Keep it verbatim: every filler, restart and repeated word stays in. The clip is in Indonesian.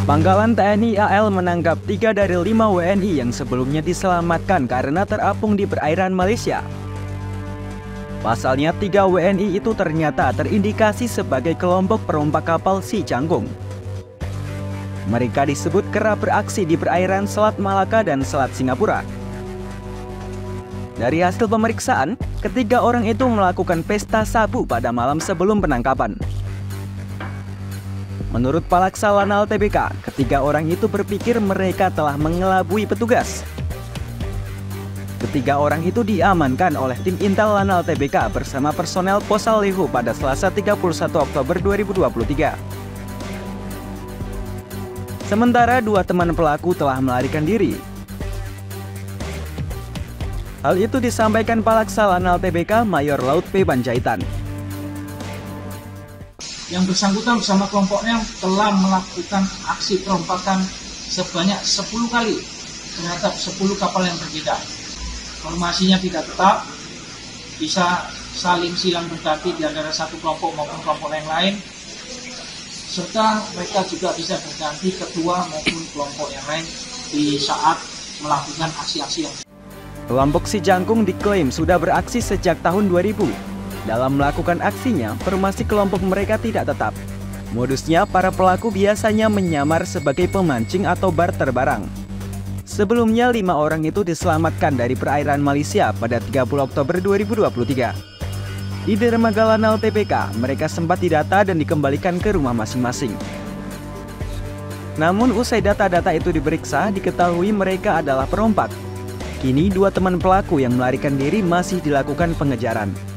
Pangkalan T N I A L menangkap tiga dari lima W N I yang sebelumnya diselamatkan karena terapung di perairan Malaysia. Pasalnya, tiga W N I itu ternyata terindikasi sebagai kelompok perompak kapal Si Cangkung. Mereka disebut kerap beraksi di perairan Selat Malaka dan Selat Singapura. Dari hasil pemeriksaan, ketiga orang itu melakukan pesta sabu pada malam sebelum penangkapan. Menurut Palaksa Lanal T B K, ketiga orang itu berpikir mereka telah mengelabui petugas. Ketiga orang itu diamankan oleh tim Intel Lanal T B K bersama personel Posal Lehu pada Selasa tiga puluh satu Oktober dua ribu dua puluh tiga. Sementara dua teman pelaku telah melarikan diri. Hal itu disampaikan Palaksa Lanal T B K Mayor Laut P. Panjaitan. Yang bersangkutan bersama kelompoknya telah melakukan aksi perompakan sebanyak sepuluh kali terhadap sepuluh kapal yang berbeda. Formasinya tidak tetap, bisa saling silang berganti di antara satu kelompok maupun kelompok yang lain, serta mereka juga bisa berganti ketua maupun kelompok yang lain di saat melakukan aksi-aksi yang. Kelompok Si Cangkung diklaim sudah beraksi sejak tahun dua ribu. Dalam melakukan aksinya, formasi kelompok mereka tidak tetap. Modusnya, para pelaku biasanya menyamar sebagai pemancing atau barter barang. Sebelumnya, lima orang itu diselamatkan dari perairan Malaysia pada tiga puluh Oktober dua ribu dua puluh tiga. Di dermaga Lanal T B K, mereka sempat didata dan dikembalikan ke rumah masing-masing. Namun, usai data-data itu diperiksa, diketahui mereka adalah perompak. Kini, dua teman pelaku yang melarikan diri masih dilakukan pengejaran.